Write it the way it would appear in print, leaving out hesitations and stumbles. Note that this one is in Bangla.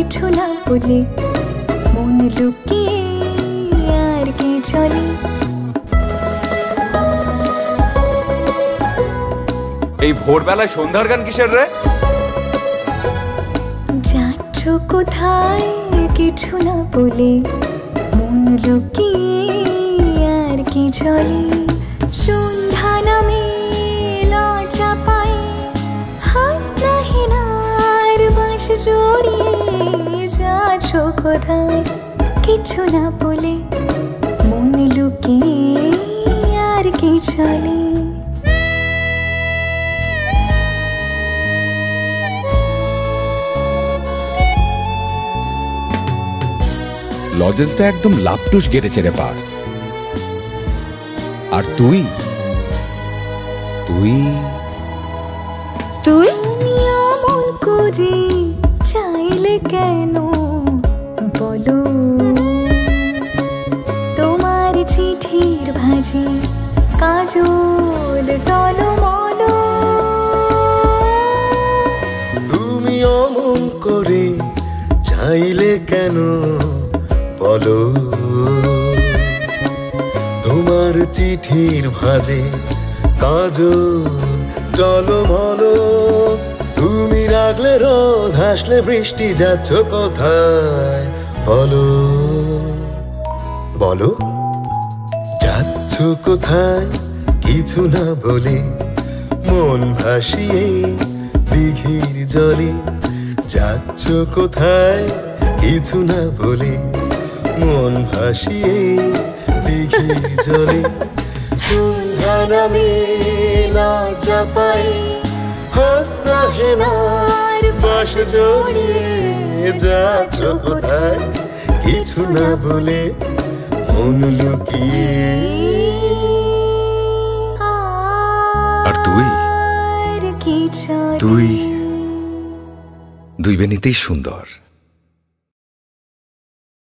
কিছু না বলে মন লুকিয়ে আর কি চলে। এই ভোরবেলায় সন্ধ্যার গান কিসের রে? যাচ্ছ কোথায় কিছু না বলে মন লুকিয়ে আর কি চলে। সন্ধ্যা নামে লজ্জা পায় হাসনা হেনার বাঁশ জড়িয়ে। যাচ্ছ কোথায় কিছু না বলে মন লুকিয়ে আর কি চলে। লজেন্সটা একদম লাপটুস গেড়েছে রে পার। আর তুই তুই তুই এমন করে চাইলে কেন বলো। তোমার চিঠির ভাঁজে কাজল টলমল। তুমি অমন করে চাইলে কেন বলো। তোমার চিঠির ভাঁজে কাজল টলমল। তুমি রাগলে রোদ হাসলে বৃষ্টি যাচ্ছ কোথায় বলো। বলো যাচ্ছ কোথায় কিছু না বলে মন ভাসিয়ে দিঘির জলে। যাচ্ছ কোথায় কিছু না বলে মন ভাসিয়ে দিঘির জলে। সন্ধ্যা নামে লজ্জা পায় হাসনা হেনার বাঁশ জড়িয়ে। যাচ্ছ কোথায় কিছু না বলে মন লুকিয়ে। আর তুই আর কি চলে। তুই দুই বেনিতেই সুন্দর।